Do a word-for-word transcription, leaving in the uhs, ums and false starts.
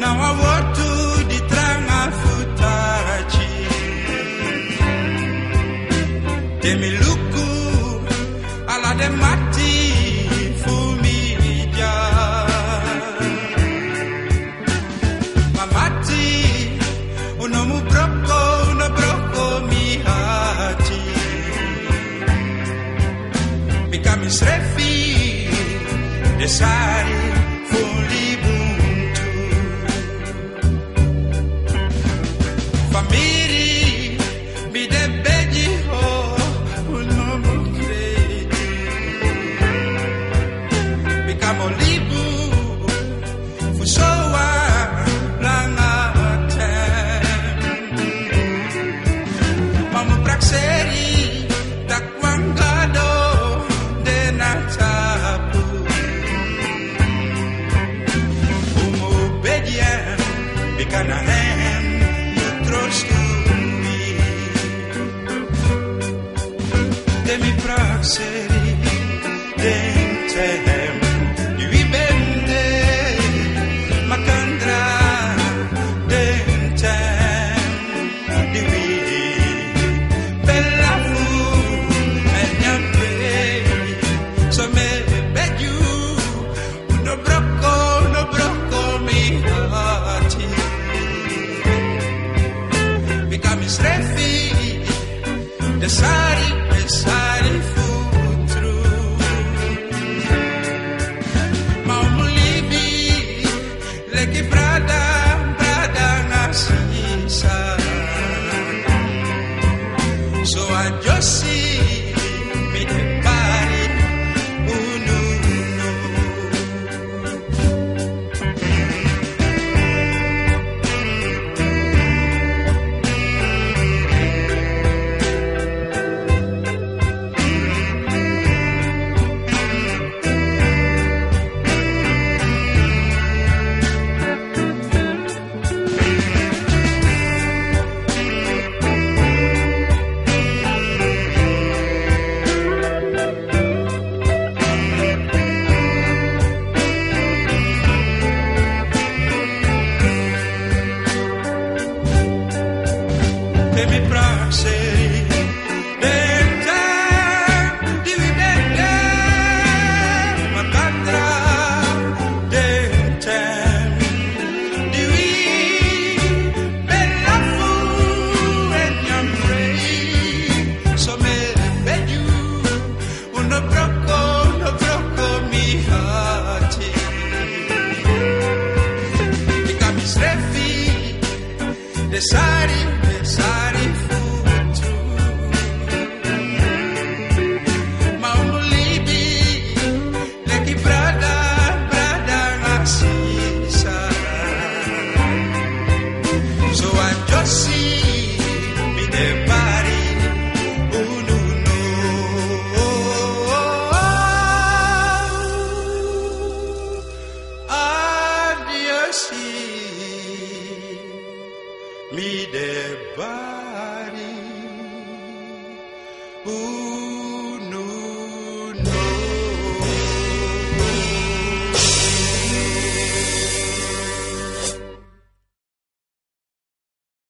Nawawotu ditranga futachi Demiluku ala de mati fumija Mamati unomu broko uno broko mi hati Mikami srefi desari fulibuntu Famiri mi de beji ho unomu kredi Mikamo libu fusowa langa tem Mamu prakseri takwangado de natapu Umu bedien bikana hen utrostumi Demi prakseri dentem Divibende makandra dentem Divi bella fu enyampe So me beju uno brocco uno brocco mi hati Become srefi desari desari futru Mau libi leki brada brada ngasisa So I just see me the body unu Demi prakseri dentem dividende makandra dentem divi bella fu enyamrei So me beju uno brocco uno brocco mi hati Become srefi desari desari futru Mau libi leki brada brada ngasisa So I just see me the body unu no Adios me the body